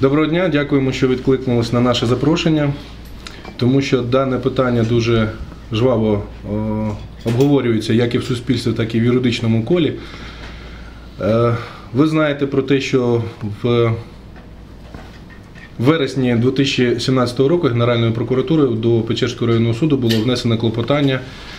Доброго дня, дякуємо, що відкликнулись на наше запрошення, тому що дане питання дуже жваво обговорюється як і в суспільстві, так і в юридичному колі. Ви знаєте про те, що в вересні 2017 року Генеральною прокуратурою до Печерського районного суду було внесено клопотання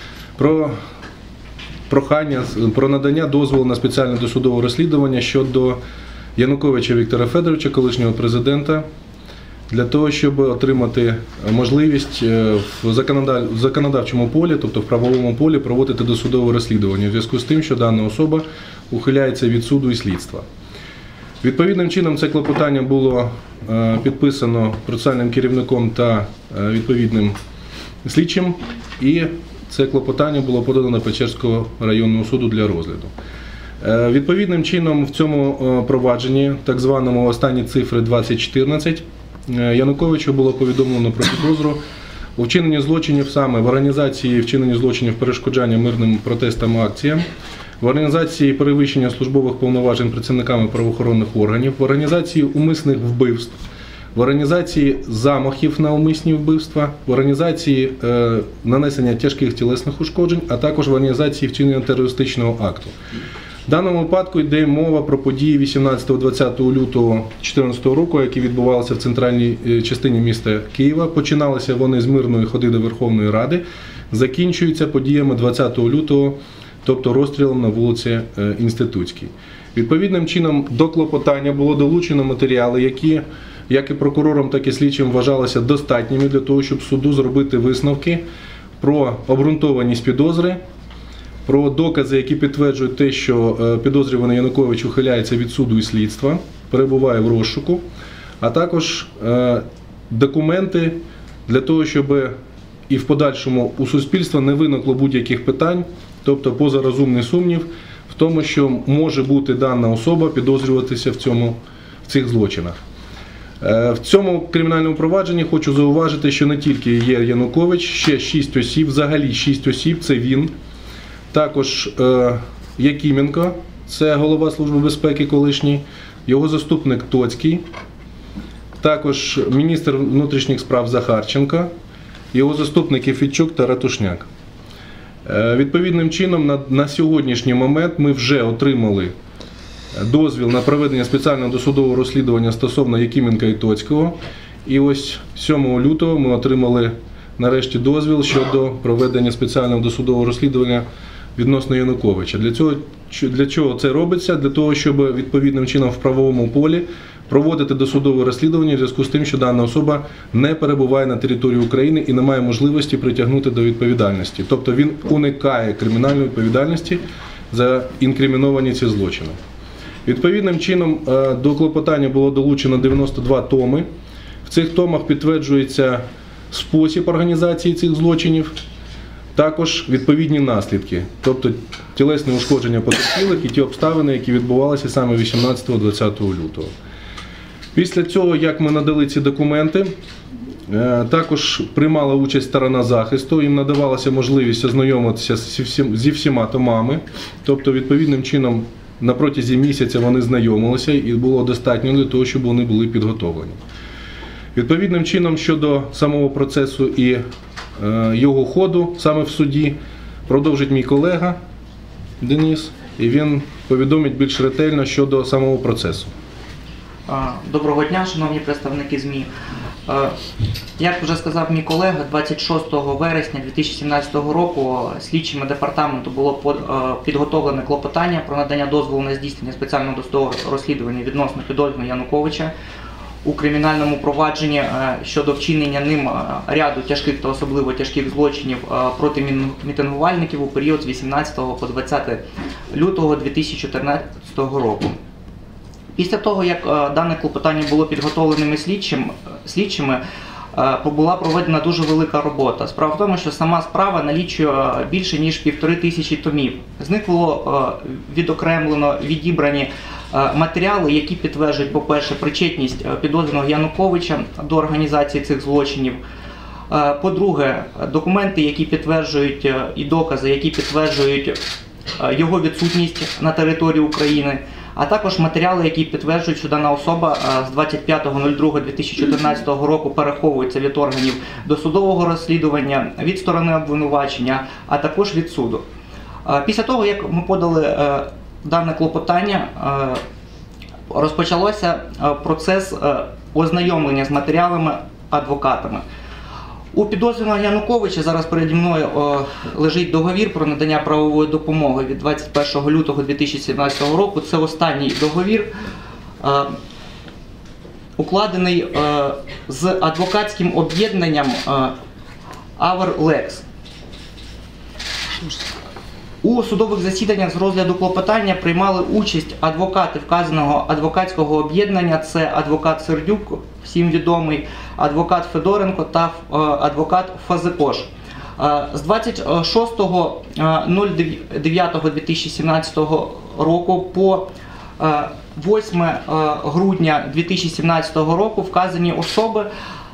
про надання дозволу на спеціальне досудове розслідування щодо Януковича Віктора Федоровича, колишнього президента, для того, щоб отримати можливість в законодавчому полі, тобто в правовому полі, проводити досудове розслідування у зв'язку з тим, що дана особа ухиляється від суду і слідства. Відповідним чином це клопотання було підписано процесуальним керівником та відповідним слідчим, і це клопотання було подано до Печерського районного суду для розгляду. Відповідним чином в цьому провадженні, так званому останні цифри 2014, Януковичу було повідомлено про підозру у вчиненні злочинів саме в організації вчинення злочинів перешкоджання мирним протестам і акціям, в організації перевищення службових повноважень працівниками правоохоронних органів, в організації умисних вбивств, в організації замахів на умисні вбивства, в організації нанесення тяжких тілесних ушкоджень, а також в організації вчинення терористичного акту. В даному випадку йде мова про події 18-20 лютого 2014 року, які відбувалися в центральній частині міста Києва. Починалися вони з мирної ходи до Верховної Ради, закінчуються подіями 20 лютого, тобто розстрілом на вулиці Інститутській. Відповідним чином до клопотання було долучено матеріали, які як і прокурором, так і слідчим вважалися достатніми для того, щоб суду зробити висновки про обґрунтованість підозри, про докази, які підтверджують те, що підозрюваний Янукович ухиляється від суду і слідства, перебуває в розшуку, а також документи для того, щоб і в подальшому у суспільства не виникло будь-яких питань, тобто поза розумний сумнів в тому, що може бути дана особа підозрюватися в цих злочинах. В цьому кримінальному провадженні хочу зауважити, що не тільки є Янукович, ще 6 осіб, взагалі 6 осіб, це він. Також Якименко, це голова Служби безпеки колишній, його заступник Тоцький, також міністр внутрішніх справ Захарченко, його заступники Федчук та Ратушняк. Відповідним чином на сьогоднішній момент ми вже отримали дозвіл на проведення спеціального досудового розслідування стосовно Якименка і Тоцького. І ось 7 лютого ми отримали нарешті дозвіл щодо проведення спеціального досудового розслідування відносно Януковича. Для чого це робиться? Для того, щоб відповідним чином в правовому полі проводити досудове розслідування в зв'язку з тим, що дана особа не перебуває на території України і не має можливості притягнути до відповідальності. Тобто він уникає кримінальної відповідальності за інкриміновані ці злочини. Відповідним чином до клопотання було долучено 92 томи. В цих томах підтверджується спосіб організації цих злочинів, також відповідні наслідки, тобто тілесне ушкодження потерпілих і ті обставини, які відбувалися саме 18-20 лютого. Після цього, як ми надали ці документи, також приймала участь сторона захисту, їм надавалася можливість ознайомитися зі всіма томами, тобто відповідним чином на протязі місяця вони знайомилися і було достатньо для того, щоб вони були підготовлені. Відповідним чином щодо самого процесу і його ходу саме в суді продовжить мій колега Денис, і він повідомить більш ретельно щодо самого процесу. Доброго дня, шановні представники ЗМІ. Як вже сказав мій колега, 26 вересня 2017 року слідчими департаменту було підготовлене клопотання про надання дозволу на здійснення спеціального досудового розслідування відносно підозрюваного Януковича у кримінальному провадженні щодо вчинення ним ряду тяжких та особливо тяжких злочинів проти мітингувальників у період з 18 по 20 лютого 2014 року. Після того, як дане клопотання було підготовленими слідчими, була проведена дуже велика робота. Справа в тому, що сама справа налічує більше ніж 1500 томів. З них було відокремлено, відібрані матеріали, які підтверджують, по-перше, причетність підозрюваного Януковича до організації цих злочинів. По-друге, документи, які підтверджують, і докази, які підтверджують його відсутність на території України. а також матеріали, які підтверджують, що дана особа з 25.02.2014 року переховується від органів досудового розслідування, від сторони обвинувачення, а також від суду. Після того, як ми подали дане клопотання, розпочався процес ознайомлення з матеріалами адвокатами. У підозрюваного Януковича, зараз переді мною лежить договір про надання правової допомоги від 21 лютого 2017 року. Це останній договір, укладений з адвокатським об'єднанням Aver-Lex. У судових засіданнях з розгляду клопотання приймали участь адвокати вказаного адвокатського об'єднання. Це адвокат Сердюк, всім відомий, адвокат Федоренко та адвокат Фазикош. З 26.09.2017 року по 8 грудня 2017 року вказані особи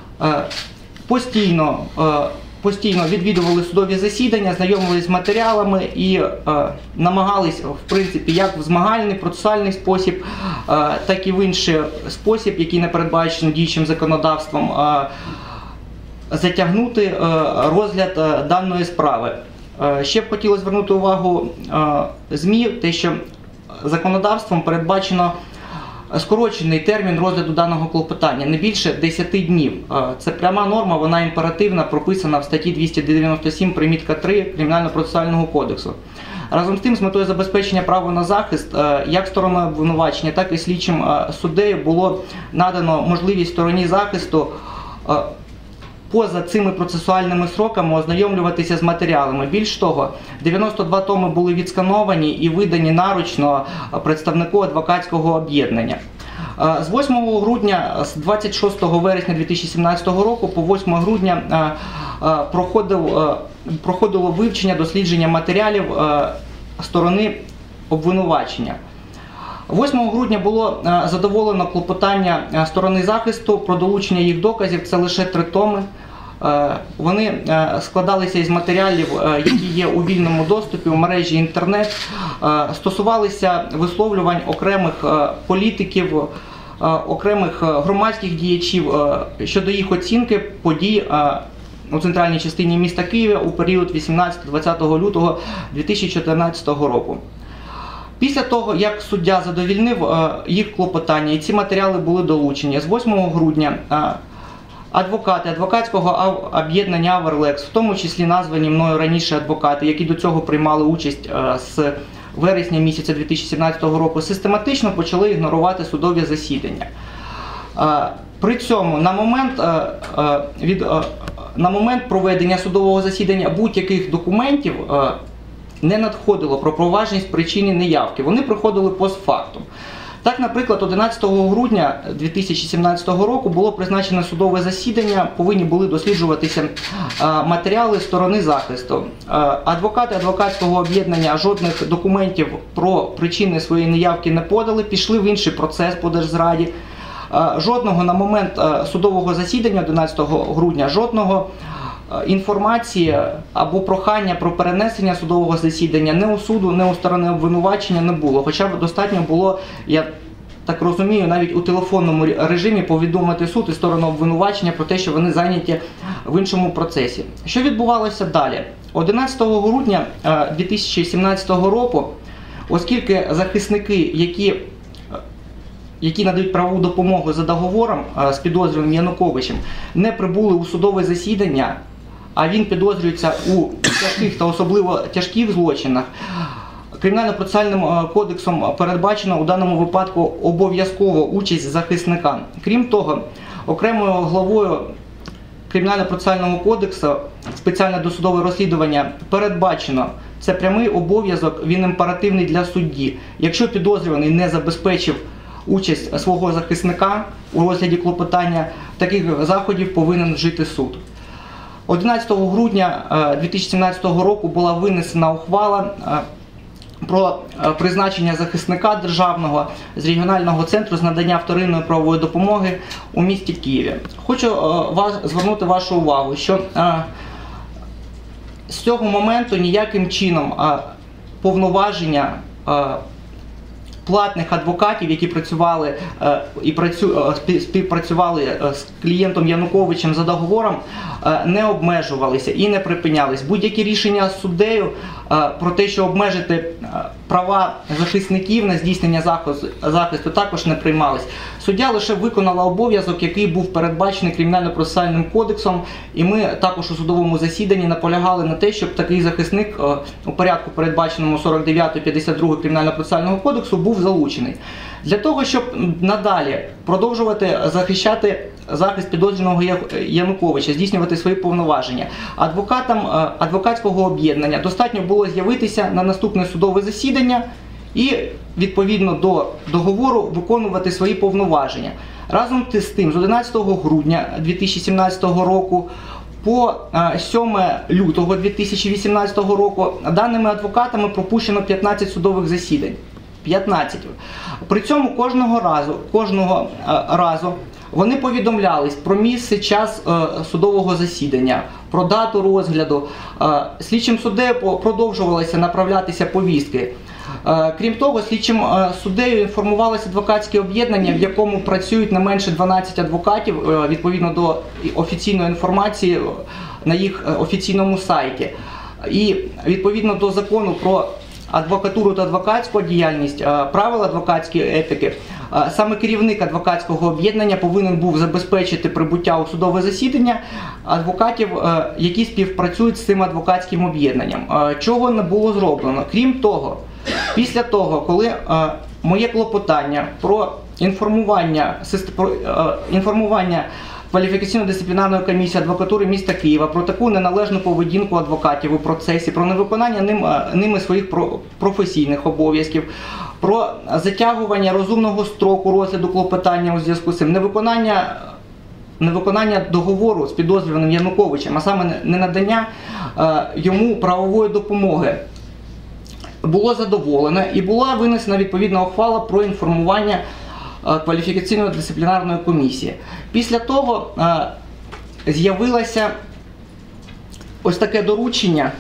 постійно відвідували судові засідання, знайомились з матеріалами і намагались, в принципі, як в змагальний, процесуальний спосіб, так і в інший спосіб, який не передбачений діючим законодавством, затягнути розгляд даної справи. Ще б хотілося звернути увагу ЗМІ, те, що законодавством передбачено скорочений термін розгляду даного клопотання, не більше 10 днів. Це пряма норма, вона імперативна, прописана в статті 297 примітка 3 Кримінально-процесуального кодексу. Разом з тим, з метою забезпечення права на захист, як стороною обвинувачення, так і слідчим суддею було надано можливість стороні захисту поза цими процесуальними сроками ознайомлюватися з матеріалами. Більш того, 92 томи були відскановані і видані наручно представнику адвокатського об'єднання. З 8 грудня, з 26 вересня 2017 року по 8 грудня проходило вивчення, дослідження матеріалів сторони обвинувачення. 8 грудня було задоволено клопотання сторони захисту про долучення їх доказів, це лише 3 томи. Вони складалися із матеріалів, які є у вільному доступі у мережі інтернет, стосувалися висловлювань окремих політиків, окремих громадських діячів щодо їх оцінки подій у центральній частині міста Києва у період 18-20 лютого 2014 року. Після того, як суддя задовільнив їх клопотання і ці матеріали були долучені, з 8 грудня адвокати адвокатського об'єднання Aver-Lex, в тому числі названі мною раніше адвокати, які до цього приймали участь з вересня місяця 2017 року, систематично почали ігнорувати судові засідання. При цьому на момент проведення судового засідання будь-яких документів не надходило про поважність причини неявки, вони проходили постфактум. Так, наприклад, 11 грудня 2017 року було призначено судове засідання, повинні були досліджуватися матеріали сторони захисту. Адвокати адвокатського об'єднання жодних документів про причини своєї неявки не подали, пішли в інший процес по держзраді. Жодного на момент судового засідання 11 грудня, жодного інформації або прохання про перенесення судового засідання не у суду, не у сторони обвинувачення не було. Хоча б достатньо було, я так розумію, навіть у телефонному режимі повідомити суд і сторону обвинувачення про те, що вони зайняті в іншому процесі. Що відбувалося далі? 11 грудня 2017 року, оскільки захисники, які надають правову допомогу за договором з підозрюваним Януковичем, не прибули у судове засідання, а він підозрюється у тяжких та особливо тяжких злочинах, Кримінально-процесуальним кодексом передбачено у даному випадку обов'язково участь захисника. Крім того, окремою главою Кримінально-процесуального кодексу спеціальне досудове розслідування передбачено, це прямий обов'язок, він імперативний для судді. Якщо підозрюваний не забезпечив участь свого захисника у розгляді клопотання, таких заходів повинен вжити суд. 11 грудня 2017 року була винесена ухвала про призначення захисника державного з регіонального центру з надання вторинної правової допомоги у місті Києві. Хочу звернути вашу увагу, що з цього моменту ніяким чином повноваження платних адвокатів, які працювали співпрацювали з клієнтом Януковичем за договором, не обмежувалися і не припинялись. Будь-які рішення суддею про те, що обмежити права захисників на здійснення захисту, також не приймались. Суддя лише виконала обов'язок, який був передбачений Кримінально-процесуальним кодексом, і ми також у судовому засіданні наполягали на те, щоб такий захисник у порядку, передбаченому 49-52 Кримінально-процесуального кодексу, був залучений. Для того, щоб надалі продовжувати захищати захист підозрюваного Януковича, здійснювати свої повноваження, адвокатам адвокатського об'єднання достатньо було з'явитися на наступне судове засідання і, відповідно до договору, виконувати свої повноваження. Разом з тим, з 11 грудня 2017 року по 7 лютого 2018 року даними адвокатами пропущено 15 судових засідань. 15. При цьому кожного разу вони повідомлялись про місце, час судового засідання, про дату розгляду. Слідчим суддею продовжувалися направлятися повістки. Крім того, слідчим суддею інформувалося адвокатське об'єднання, в якому працюють не менше 12 адвокатів, відповідно до офіційної інформації на їх офіційному сайті. І відповідно до закону про адвокатуру та адвокатську діяльність, правил адвокатської етики, саме керівник адвокатського об'єднання повинен був забезпечити прибуття у судове засідання адвокатів, які співпрацюють з цим адвокатським об'єднанням. Чого не було зроблено? Крім того, після того, коли моє клопотання про інформування Кваліфікаційно-дисциплінарної комісії адвокатури міста Києва про таку неналежну поведінку адвокатів у процесі, про невиконання ними своїх професійних обов'язків, про затягування розумного строку розгляду клопотання у зв'язку з цим, невиконання договору з підозрюваним Януковичем, а саме ненадання йому правової допомоги, було задоволено і була винесена відповідна ухвала про інформування Кваліфікаційно-дисциплінарної комісії. Після того з'явилося ось таке доручення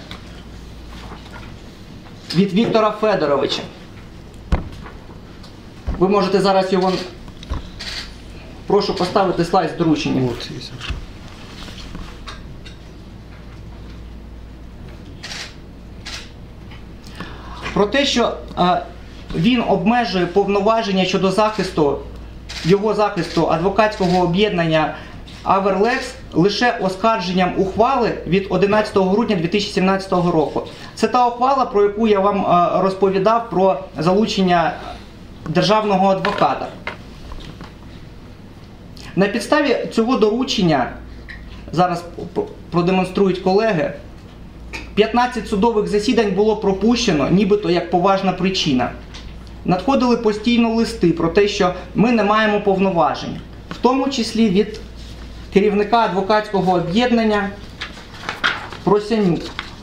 від Віктора Федоровича. Ви можете зараз його... Прошу поставити слайд з дорученням. Про те, що він обмежує повноваження щодо його захисту адвокатського об'єднання Аверлекс лише оскарженням ухвали від 11 грудня 2017 року. Це та ухвала, про яку я вам розповідав, про залучення державного адвоката. На підставі цього доручення, зараз продемонструють колеги, 15 судових засідань було пропущено, нібито як поважна причина. Надходили постійно листи про те, що ми не маємо повноважень, в тому числі від керівника адвокатського об'єднання Просянюк,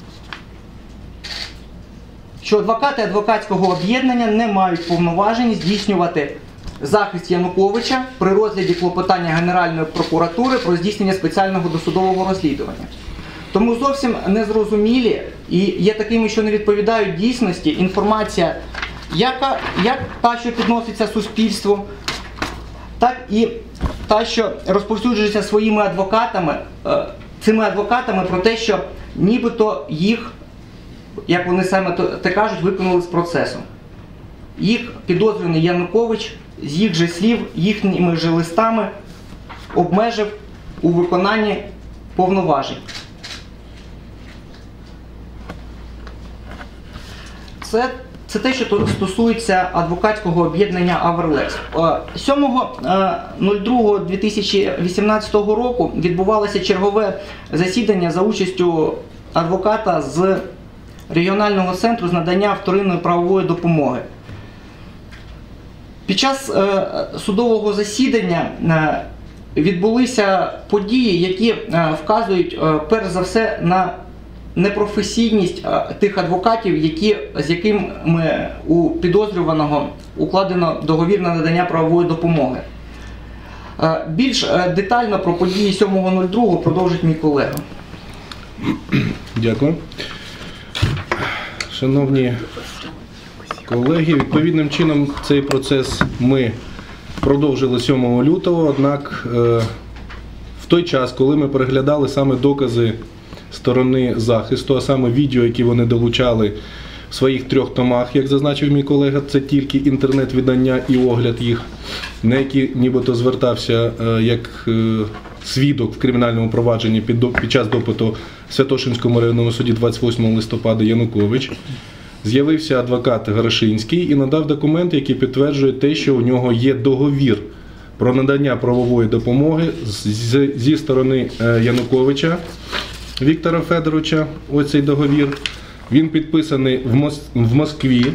що адвокати адвокатського об'єднання не мають повноважень здійснювати захист Януковича при розгляді клопотання Генеральної прокуратури про здійснення спеціального досудового розслідування. Тому зовсім незрозумілі і є такими, що не відповідають дійсності, інформація, як та, що підноситься суспільству, так і та, що розповсюджується своїми адвокатами, цими адвокатами про те, що нібито їх, як вони саме те кажуть, виконали з процесом. Їх підозрюваний Янукович з їх же слів, їхніми же листами обмежив у виконанні повноважень. Це те, що стосується адвокатського об'єднання Аверлекс. 7.02.2018 року відбувалося чергове засідання за участю адвоката з регіонального центру з надання вторинної правової допомоги. Під час судового засідання відбулися події, які вказують перш за все на непрофесійність тих адвокатів, з якими у підозрюваного укладено договір на надання правової допомоги. Більш детально про події 7.02 продовжить мій колега. Дякую. Шановні колеги, відповідним чином цей процес ми продовжили 7 лютого, однак в той час, коли ми переглядали саме докази сторони захисту, а саме відео, які вони долучали в своїх 3 томах, як зазначив мій колега, це тільки інтернет-видання і огляд їх, на які нібито звертався як свідок в кримінальному провадженні під час допиту в Святошинському районному суді 28 листопада Янукович. З'явився адвокат Гарашинський і надав документи, які підтверджують те, що у нього є договір про надання правової допомоги зі сторони Януковича Віктора Федоровича. Ось цей договір. Він підписаний в Москві.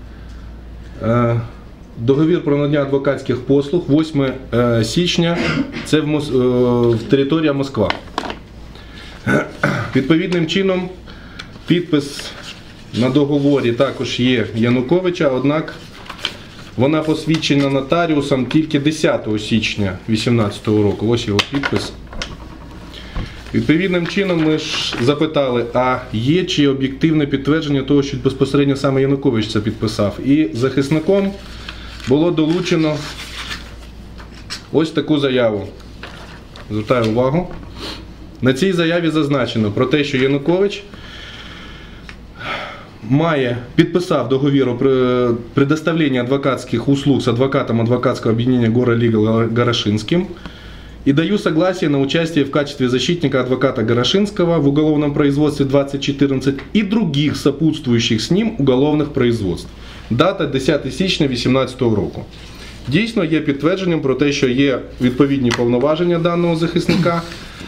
Договір про надання адвокатських послуг 8 січня, це в територія Москва. Відповідним чином підпис на договорі також є Януковича, однак вона посвідчена нотаріусом тільки 10 січня 2018 року. Ось його підпис. Відповідним чином ми ж запитали, а є чи об'єктивне підтвердження того, що безпосередньо саме Янукович це підписав. І захисником було долучено ось таку заяву. Звертаю увагу. На цій заяві зазначено про те, що Янукович підписав договір о предоставлении адвокатских услуг с адвокатом адвокатского объединения Гора Лигал Гарашинским и даю согласие на участие в качестве защитника адвоката Гарашинского в уголовном производстве 2014 и других сопутствующих с ним уголовных производств. Дата 10 січня 2018 року. Дійсно є підтвердженням про те, що є відповідні повноваження даного захисника.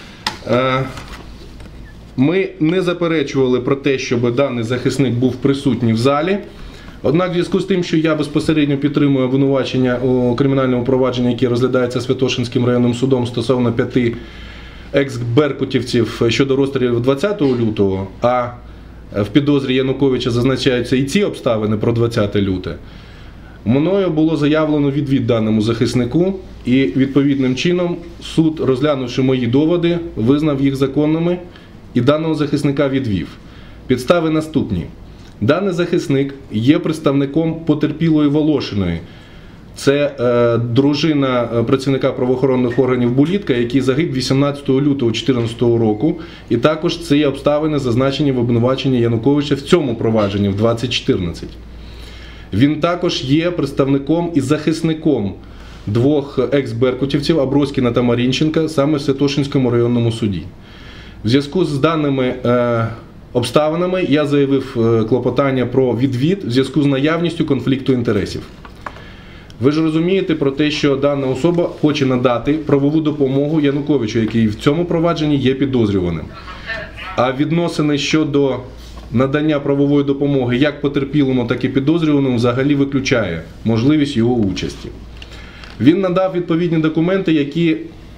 Ми не заперечували про те, щоб даний захисник був присутній в залі. Однак в зв'язку з тим, що я безпосередньо підтримую обвинувачення у кримінальному провадженні, яке розглядається Святошинським районним судом стосовно 5 екс-беркутівців щодо розстрілів 20 лютого, а в підозрі Януковича зазначаються і ці обставини про 20 люте, мною було заявлено відвід даному захиснику, і відповідним чином суд, розглянувши мої доводи, визнав їх законними і даного захисника відвів. Підстави наступні. Даний захисник є представником потерпілої Волошиної. Це дружина працівника правоохоронних органів Булітка, який загиб 18 лютого 2014 року. І також ці обставини зазначені в обвинуваченні Януковича в цьому провадженні, в 2014. Він також є представником і захисником 2 екс-беркутівців Аброськіна та Марінченка саме в Святошинському районному суді. В зв'язку з даними обставинами я заявив клопотання про відвід в зв'язку з наявністю конфлікту інтересів. Ви ж розумієте про те, що дана особа хоче надати правову допомогу Януковичу, який в цьому провадженні є підозрюваним. А відносини щодо надання правової допомоги як потерпілому, так і підозрюваному взагалі виключає можливість його участі. Він надав відповідні документи, які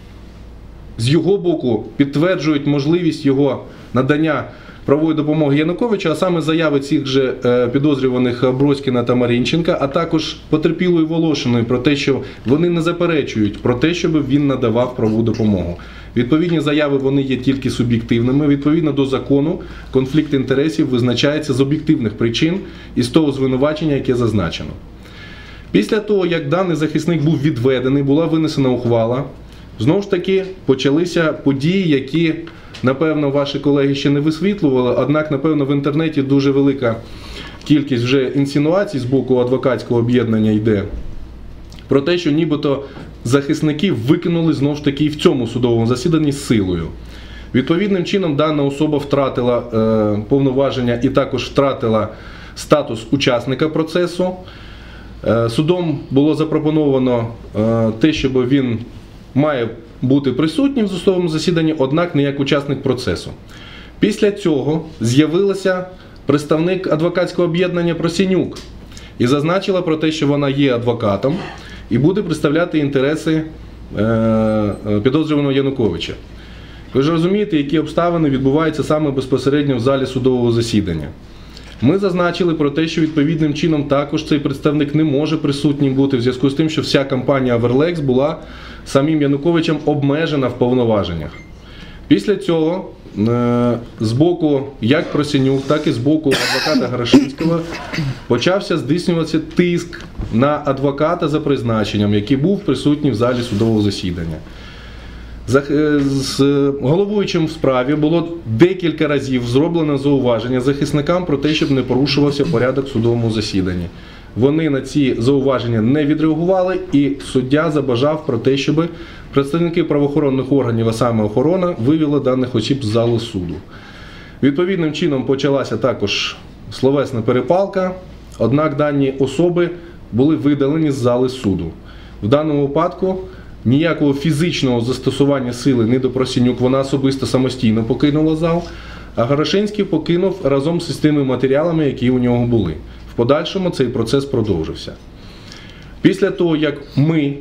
з його боку підтверджують можливість його надання правової допомоги Януковичу, а саме заяви цих же підозрюваних Аброськіна та Марінченка, а також потерпілої Волошиної про те, що вони не заперечують про те, щоб він надавав правову допомогу. Відповідні заяви вони є тільки суб'єктивними. Відповідно до закону, конфлікт інтересів визначається з об'єктивних причин і з того звинувачення, яке зазначено. Після того, як даний захисник був відведений, була винесена ухвала, знову ж таки почалися події, які, напевно, ваші колеги ще не висвітлювали, однак, напевно, в інтернеті дуже велика кількість вже інсинуацій з боку адвокатського об'єднання йде про те, що нібито захисників викинули знову ж таки в цьому судовому засіданні з силою. Відповідним чином дана особа втратила повноваження і також втратила статус учасника процесу. Судом було запропоновано те, щоб він має бути присутнім в судовому засіданні, однак не як учасник процесу. Після цього з'явилася представник адвокатського об'єднання Просінюк і зазначила про те, що вона є адвокатом і буде представляти інтереси підозрюваного Януковича. Ви ж розумієте, які обставини відбуваються саме безпосередньо в залі судового засідання. Ми зазначили про те, що відповідним чином також цей представник не може присутнім бути в зв'язку з тим, що вся кампанія Аверлекс була самим Януковичем обмежена в повноваженнях. Після цього з боку як Просінюк, так і з боку адвоката Горошинського почався здійснюватися тиск на адвоката за призначенням, який був присутній в залі судового засідання. З головуючим в справі було декілька разів зроблено зауваження захисникам про те, щоб не порушувався порядок в судовому засіданні. Вони на ці зауваження не відреагували, і суддя забажав про те, щоб представники правоохоронних органів, а саме охорона, вивели даних осіб з залу суду. Відповідним чином почалася також словесна перепалка, однак дані особи були видалені з зали суду. В даному випадку ніякого фізичного застосування сили ні до Просінюк, вона особисто самостійно покинула зал, а Горошинський покинув разом з тими матеріалами, які у нього були. В подальшому цей процес продовжився. Після того, як ми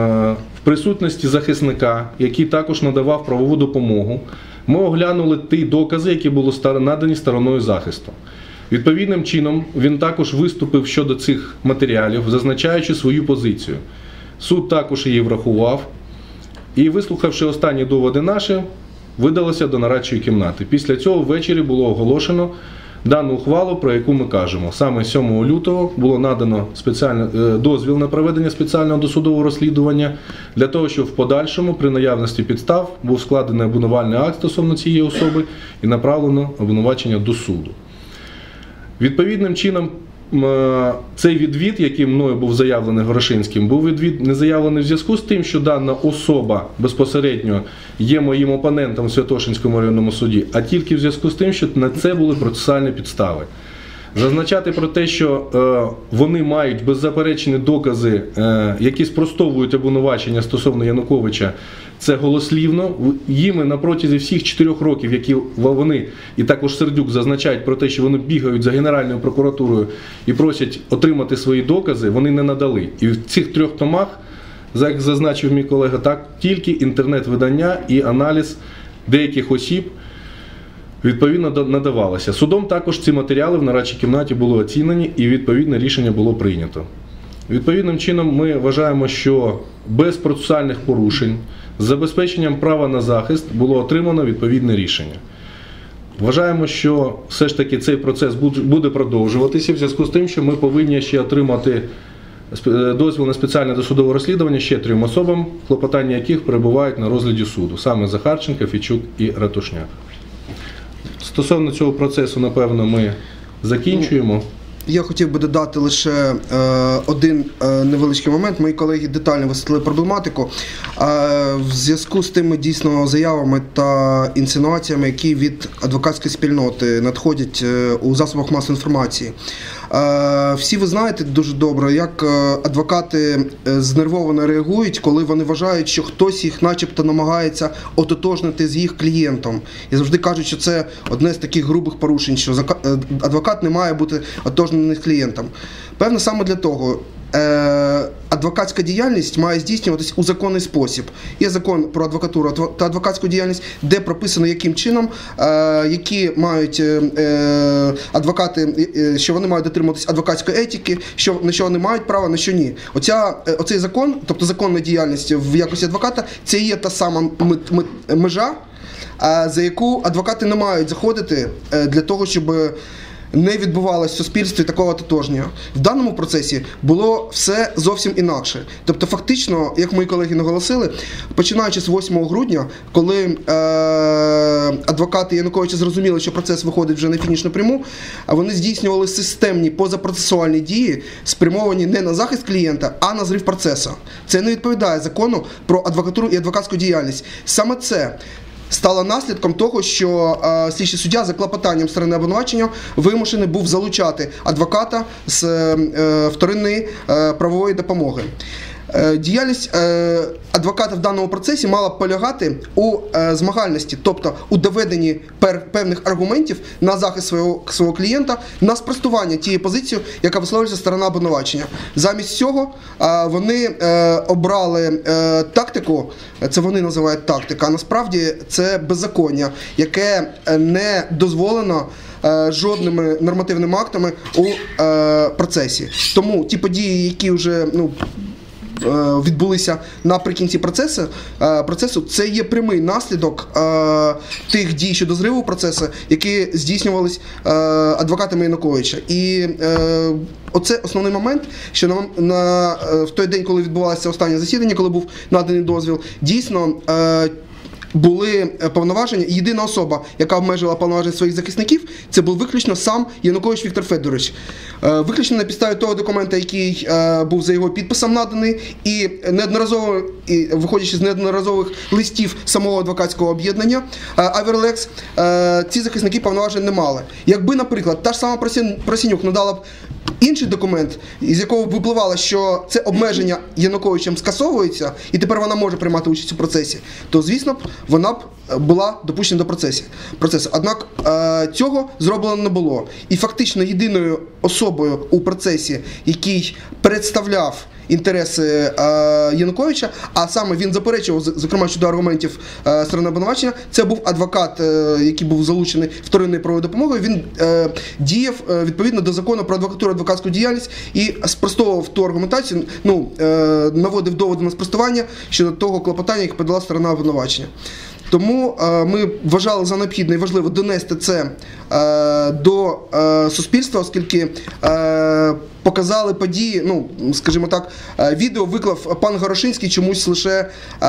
в присутності захисника, який також надавав правову допомогу, ми оглянули ті докази, які були надані стороною захисту. Відповідним чином він також виступив щодо цих матеріалів, зазначаючи свою позицію. Суд також її врахував і, вислухавши останні доводи наші, видалося до нарадчої кімнати. Після цього ввечері було оголошено дану ухвалу, про яку ми кажемо. Саме 7 лютого було надано дозвіл на проведення спеціального досудового розслідування для того, щоб в подальшому, при наявності підстав, був складений обвинувальний акт стосовно цієї особи і направлено обвинувачення до суду. Відповідним чином, цей відвід, який мною був заявлений Горошинським, був відвід не заявлений в зв'язку з тим, що дана особа безпосередньо є моїм опонентом в Святошинському районному суді, а тільки в зв'язку з тим, що на це були процесуальні підстави. Зазначати про те, що вони мають беззаперечні докази, які спростовують обвинувачення стосовно Януковича, це голослівно. Їм на протязі всіх 4 років, які вони, і також Сердюк, зазначають про те, що вони бігають за Генеральною прокуратурою і просять отримати свої докази, вони не надали. І в цих 3 томах, як зазначив мій колега, так, тільки інтернет-видання і аналіз деяких осіб відповідно надавалося. Судом також ці матеріали в нарадчій кімнаті були оцінені і відповідне рішення було прийнято. Відповідним чином ми вважаємо, що без процесуальних порушень, з забезпеченням права на захист було отримано відповідне рішення. Вважаємо, що все ж таки цей процес буде продовжуватися в зв'язку з тим, що ми повинні ще отримати дозвіл на спеціальне досудове розслідування ще 3 особам, клопотання яких перебувають на розгляді суду, саме Захарченко, Фічук і Ратушняк. Стосовно цього процесу, напевно, ми закінчуємо. Я хотів би додати лише один невеличкий момент. Мої колеги детально висвітлили проблематику. В зв'язку з тими дійсно заявами та інсинуаціями, які від адвокатської спільноти надходять у засобах масової інформації. Всі ви знаєте дуже добре, як адвокати знервовано реагують, коли вони вважають, що хтось їх начебто намагається ототожнити з їх клієнтом. І завжди кажуть, що це одне з таких грубих порушень, що адвокат не має бути ототожнений з клієнтом. Певно, саме для того адвокатська діяльність має здійснюватись у законний спосіб. Є закон про адвокатуру та адвокатську діяльність, де прописано, яким чином, які мають адвокати, що вони мають дотримуватись адвокатської етики, на що вони мають право, на що ні. Оцей закон, тобто законна діяльність в якості адвоката, це є та сама межа, за яку адвокати не мають заходити для того, щоб не відбувалося в суспільстві такого тотожнього. В даному процесі було все зовсім інакше. Тобто фактично, як мої колеги наголосили, починаючи з 8 грудня, коли адвокати Януковича зрозуміли, що процес виходить вже на фінішну пряму, вони здійснювали системні позапроцесуальні дії, спрямовані не на захист клієнта, а на зрив процесу. Це не відповідає закону про адвокатуру і адвокатську діяльність. Саме це стало наслідком того, що слідчий суддя за клопотанням сторони обвинувачення вимушений був залучати адвоката з вторинної правової допомоги. Діяльність адвоката в даному процесі мала полягати у змагальності, тобто у доведенні певних аргументів на захист свого клієнта, на спростування тієї позиції, яка висловлюється сторона обвинувачення. Замість цього вони обрали тактику, це вони називають тактика, а насправді це беззаконня, яке не дозволено жодними нормативними актами у процесі. Тому ті події, які вже відбулися наприкінці процесу, це є прямий наслідок тих дій щодо зриву процесу, які здійснювались адвокатами Януковича. І оце основний момент, що в той день, коли відбувалося останнє засідання, коли був наданий дозвіл, дійсно були повноваження, і єдина особа, яка обмежила повноваження своїх захисників, це був виключно сам Янукович Віктор Федорович. Виключно на підставі того документа, який був за його підписом наданий, і неодноразово, виходячи з неодноразових листів самого адвокатського об'єднання Аверлекс, ці захисники повноважень не мали. Якби, наприклад, та ж сама Просінюк надала б інший документ, із якого випливало, що це обмеження Януковичем скасовується, і тепер вона може приймати участь у процесі, то, звісно б, вона б була допущена до процесу. Однак цього зроблено не було. І фактично єдиною особою у процесі, який представляв інтереси Януковича, а саме він заперечував, зокрема щодо аргументів сторони обвинувачення, це був адвокат, який був залучений вторинною правовою допомогою. Він діяв відповідно до закону про адвокатуру, адвокатську діяльність і спростовував ту аргументацію, наводив доводи на спростування щодо того клопотання, яке подала сторона обвинувачення. Тому ми вважали за необхідне і важливо донести це до суспільства, оскільки показали події, скажімо так, відео виклав пан Горошинський чомусь лише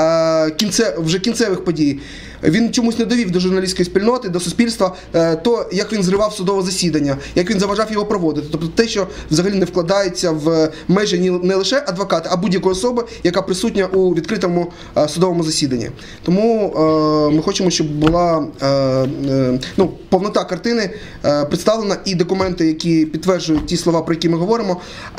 вже кінцевих подій. Він чомусь не довів до журналістської спільноти, до суспільства то, як він зривав судове засідання, як він заважав його проводити. Тобто те, що взагалі не вкладається в межі не лише адвоката, а будь-якої особи, яка присутня у відкритому судовому засіданні. Тому ми хочемо, щоб була повнота картини представлена, і документи, які підтверджують ті слова, про які ми говоримо,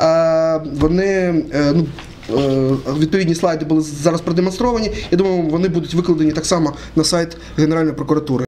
вони, відповідні слайди були зараз продемонстровані. Я думаю, вони будуть викладені так само на сайт Генеральної прокуратури.